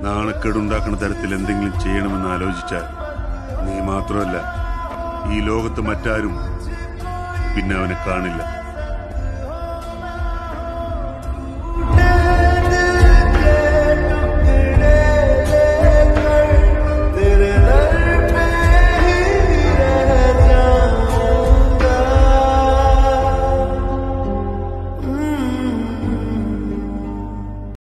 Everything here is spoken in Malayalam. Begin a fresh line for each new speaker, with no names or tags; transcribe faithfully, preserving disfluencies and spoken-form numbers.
നാണക്കേടുണ്ടാക്കുന്ന തരത്തിൽ എന്തെങ്കിലും ചെയ്യണമെന്ന് ആലോചിച്ചാൽ നീ മാത്രമല്ല ഈ ലോകത്ത് മറ്റാരും പിന്നെ അവനെ കാണില്ല.